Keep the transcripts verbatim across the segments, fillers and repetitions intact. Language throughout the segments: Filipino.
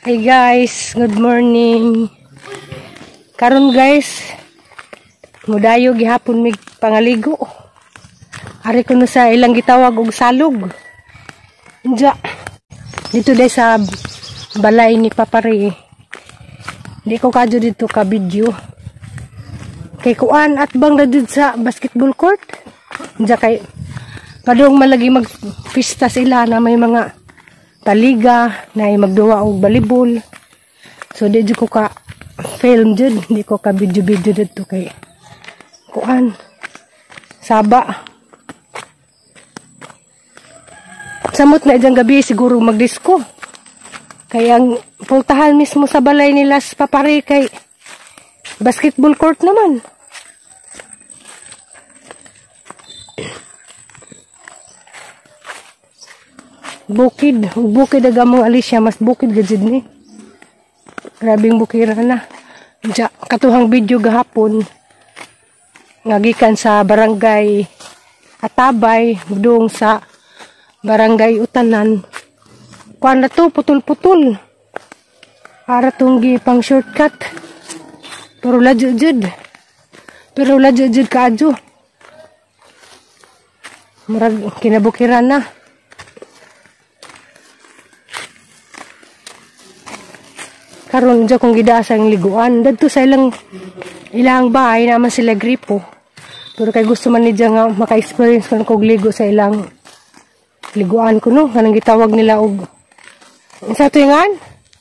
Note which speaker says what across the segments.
Speaker 1: Hi guys, good morning. Karon guys, mudayo gihapon mig pangaligo. Ari ko na sa ilang gitawag og salog. Unja dito day sa balay ni Papare. Di ko kadyo dito ka video. Kay kuan at bang na dito sa basketball court. Unja kay padung malagi magpista sila na may mga taliga na magduwa og volleyball. So di ko ka film jud, di ko ka video-video dito kay kuan saba. Samot na dyan gabi siguro magdisko. Kaya ang pultahan mismo sa balay nila sa Papare kay basketball court naman. Bukid, bukid aga mo Alicia, mas bukid gajid ni. Grabing bukira na. Diya, katuhang video gahapon ngagikan sa barangay Atabay dong sa barangay Utanan. Kuan na to, putol-putol. Para tunggi pang shortcut. Pero lajud-jud. Pero lajud-jud kaadyo. Murag kinabukiran na. Karon dyan kung gidaasa ang liguan. Dadto sa ilang ilang bahay naman sila gripo. Pero kay gusto man niya nga maka-experience ko kog ligo sa ilang liguan ko no. Kanang gitawag nila og sa tuingan.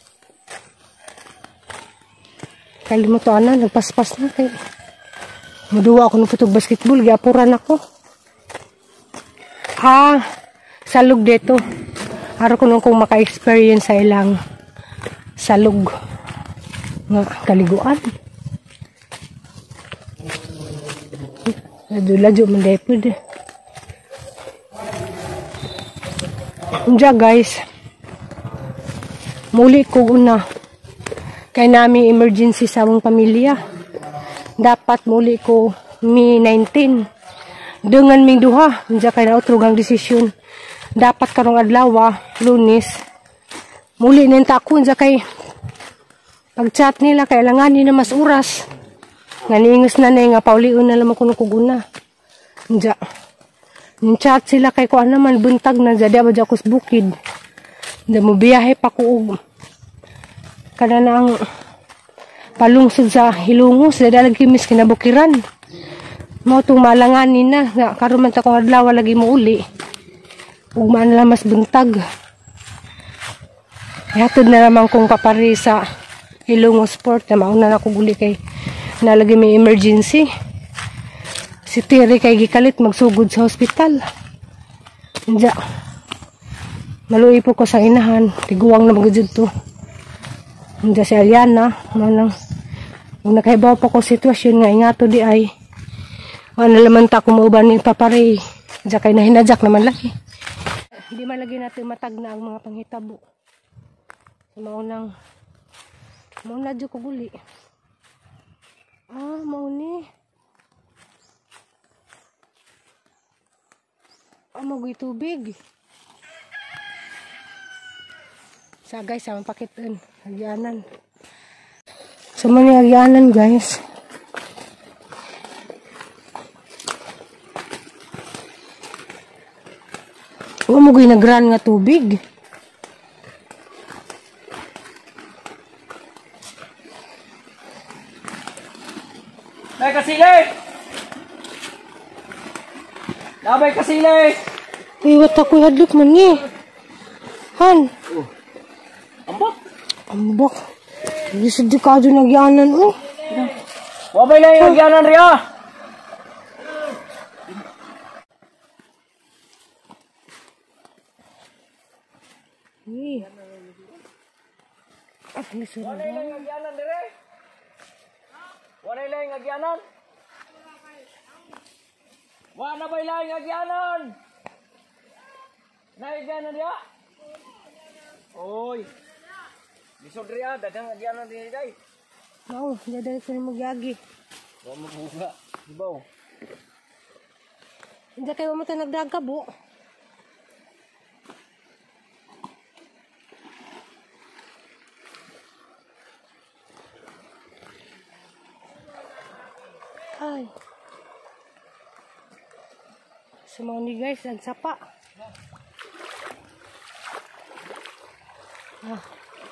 Speaker 1: Kalimutan na, nagpaspas na kay maduwa ako ng putog basketball. Giapuran ako. Ah, salog dito. Araw ko nung kung maka-experience sa ilang salog nga kaliguan. Ladyo-ladyo man dahil pwede. Unja guys, muli ko una kay nami emergency sa among pamilya. Dapat muli ko May nineteen dengan ming duha. Unja kay nautrog ang desisyon. Dapat karong adlaw Lunes muli nenta ako unja kay pag-chat nila kay langan na mas oras. Naniingos na na nga paulion na lamang kuno kuguna. Unja. Ning chat sila kay kuan naman buntag na jadi ba jakos bukid. Unja mo biyahe pa ko og kada na ang palungsod sa Hilongos dala lagi mis kinabukiran. Mao tong malanganin na nga karon man ta kong adlaw lagi mo uli. Ug man lang mas buntag. Hatod na naman kong Papare sa Hilongos Port na mauna na ako guli kay nalagi may emergency. Si Terry kay gikalit magsugod sa hospital. Diya, maluwi po ko sa inahan. Tiguang na magajud to. Diya si Aliana. Manang, kung nakahibaw pa ko sitwasyon nga ingato di ay ano naman ta kumauban ni Papare. Diya kay nahinajak naman lagi. Hindi man lagi natin matag na ang mga panghitabo. Maunang mauna dyan ko guli. Ah, mauni. Ah, magoy tubig. Sa guys, sa pakitan. Agyanan. Sa mga agyanan guys. Oh, magoy nagran nga tubig.
Speaker 2: May kasili! Labay kasili!
Speaker 1: Iwat ako hadlok man ni. Han.
Speaker 2: Oh. Ambak?
Speaker 1: Ambak. Gisod di ka dyan nagyanan oh.
Speaker 2: Wabay na yung nagyanan riya!
Speaker 1: Ni. Ah, lisod na.
Speaker 2: Wanay lang yung nagyanan dire? Wanay lang yung nagyanan? Wana bay lang yung nagyanan? Nagyanan riya? Oy! Lisod riya, dadang nagyanan riya day.
Speaker 1: Oo, dadang sa magyagi.
Speaker 2: Huwag magbuga, dibaw.
Speaker 1: Hindi kayo mo ito nagdagabo. Ay. Semua nih guys, dan sapa. Ah.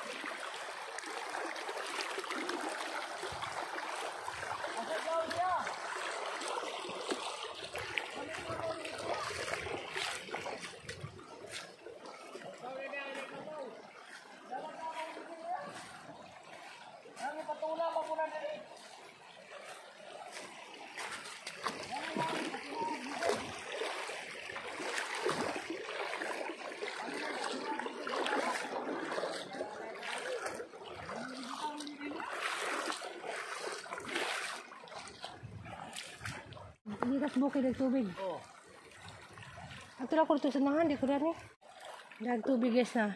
Speaker 1: Hindi kas bukid ng tubig.
Speaker 2: Oh.
Speaker 1: Ato lang ko ito sa nahan, di ko rin eh. Dag tubig guys na.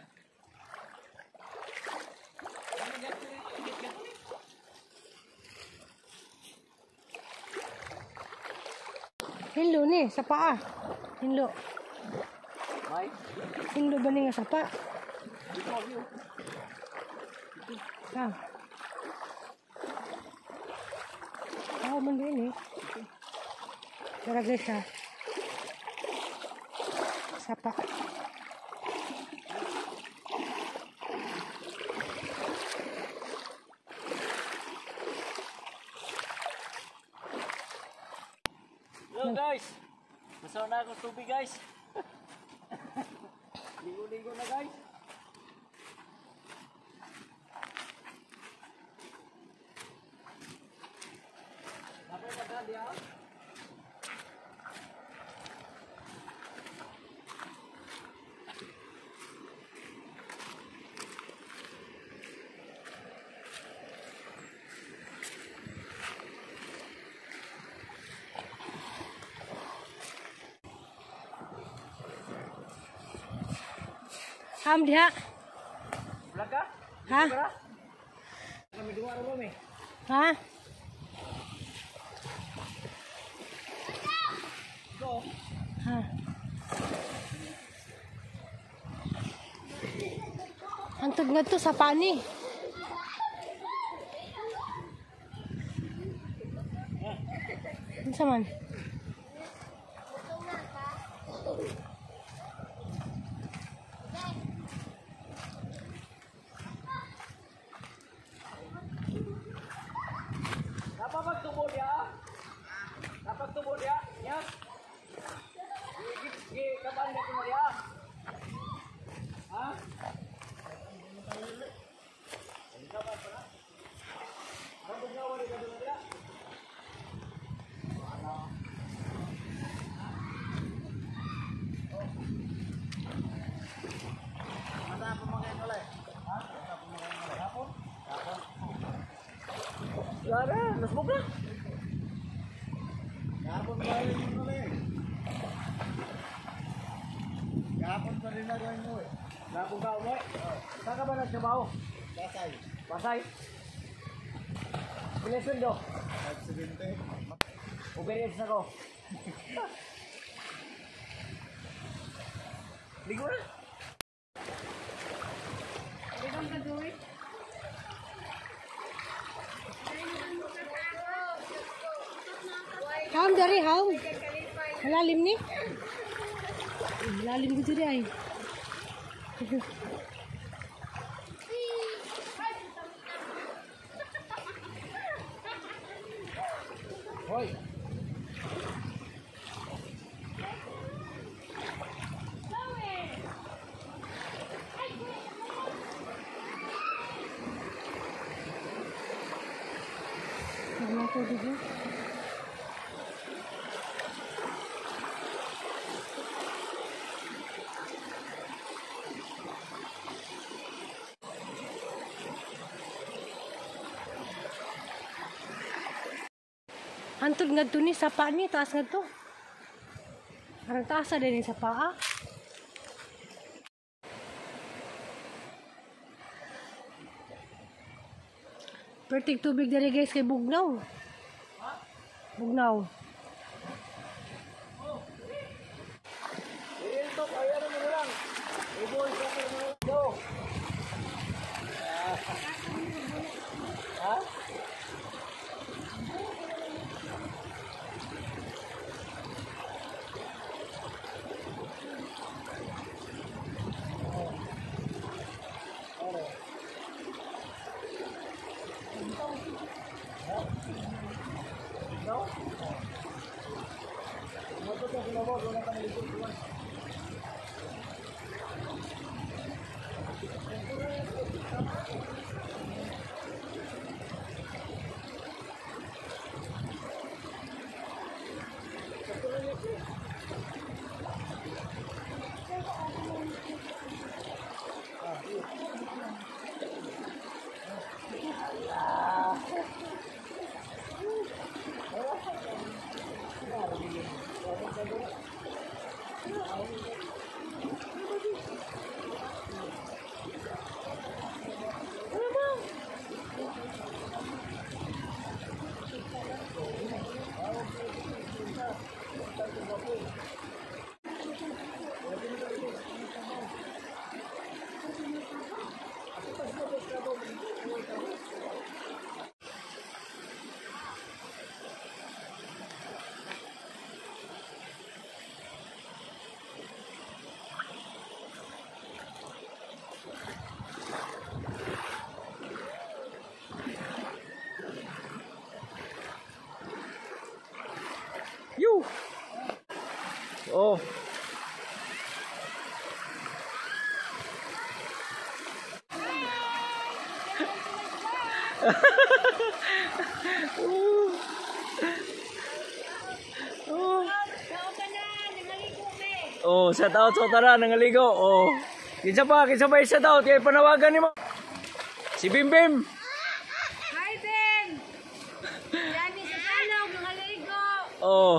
Speaker 1: Hinlo ni, sa paa. Hinlo.
Speaker 2: May?
Speaker 1: Hinlo ba ni nga sa paa? Ah. Ako man din eh. Tara guys ha. Sapa.
Speaker 2: Hello guys. Masama na akong tubig guys. Ligo-ligo na guys. Apa yang ada dia?
Speaker 1: Ham dia.
Speaker 2: Belakang?
Speaker 1: Ha?
Speaker 2: Kami dua dulu nih.
Speaker 1: Ha?
Speaker 2: Go.
Speaker 1: Ha. Antod nga to sa pani. Ano sa man?
Speaker 2: Dapat magtubo dia. Dapat tubo dia. Ya. Gigit, gigit kapan dia tubo dia? Hah? Kapan pernah? Kamu nyawa dia tubo dia? Masa pemakai oleh? Hah? Masa pemakai oleh? Kapon? Kapon. Ada, nasbog na. Kapon pa rin yung oleh. Kapon pa rin na rin mo eh. Kapon ka mo eh. Saan ka ba nagtrabaho? Pasay. Pasay? Pinesundo? Nagsilinte. Uberes na ko. Ligo na. Ligo na doon.
Speaker 1: Ham dari ham. Malalim ni. Malalim gitu dia ay.
Speaker 2: Hoy.
Speaker 1: Ano to dito? Antod nga to ni sapa ni taas nga to. Parang taas na din sa paa. Pertig tubig dali guys kay Bugnaw. Bugnaw.
Speaker 2: Ito, kaya na mo lang. Iboy sa mo. Go. Ha? Yuh. Oh. Oh, shout out sa tara nangaligo. Oh. Kinsa pa, kinsa pa shout out kay panawagan nimo. Si Bim Bim.
Speaker 1: Hi Ben. Yani sa salog nangaligo.
Speaker 2: Oh.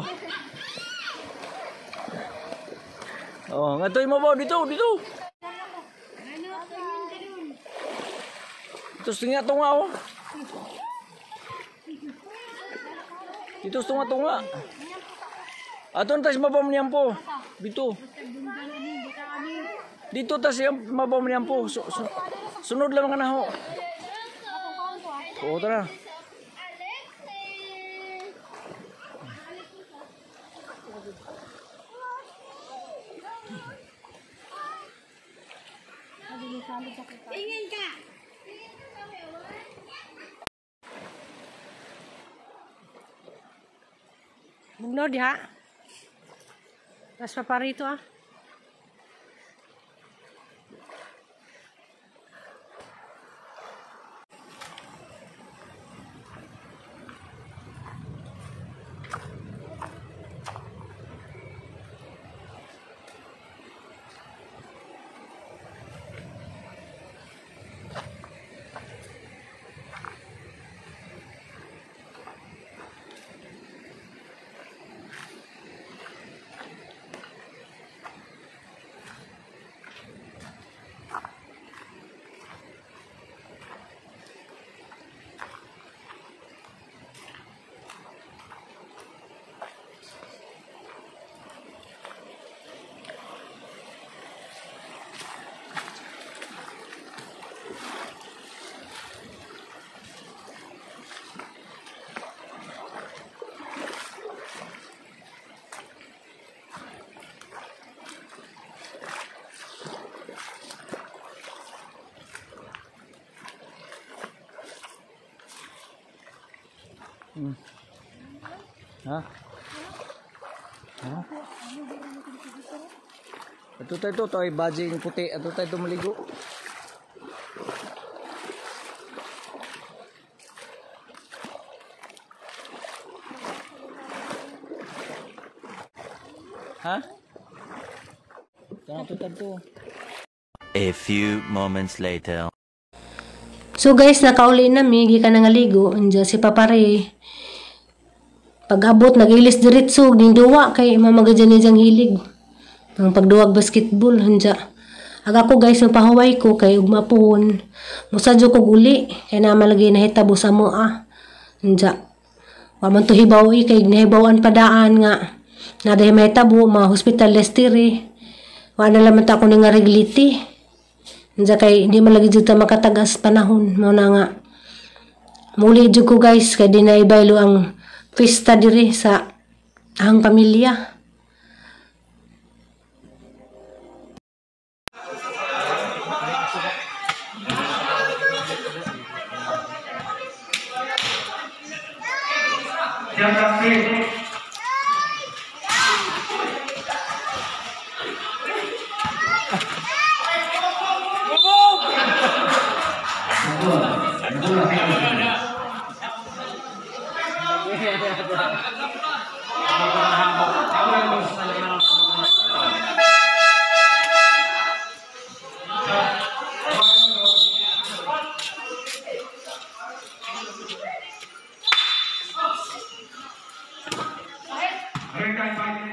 Speaker 2: Oh, ngatoy mo ba dito, dito. Ito tunga tunga oh. Ito tunga tunga. Aton tas mabam niyan po. Dito. Dito tas yung mabam niyan po. Su su sunod lang nga na ho. Oo, tara.
Speaker 1: Ingin ka. Bugno diha. Tas paparito ah.
Speaker 2: Hmm. Ha? Ha? Ito tayo ito, ito ay badging puti. Ito tayo ito maligo. Ha? Ito tayo ito.
Speaker 3: A few moments later.
Speaker 1: So guys, nakauli na mi, gikan nga ligo, anja si Papare. Pag-abot, nag-ilis diretso, ning duwa, kay mamagadyan niya diyang hilig. Ang pagduwag basketball, anja. Aga ko guys, pahuway ko, kay ugmapon. Musadyo ko guli, kay naman lagi nahitabo sa mua. Anja. Waman to hibawi, kay nahibawan padaan nga. Nadahi mahitabo, mga hospital lestiri. Wala naman ta ko nga regliti. Anja kay hindi man lagi jud ta makatagas panahon mo na nga. Muli jud ko guys kay di na ibaylo ang pista diri sa ang pamilya.
Speaker 4: Mereka yang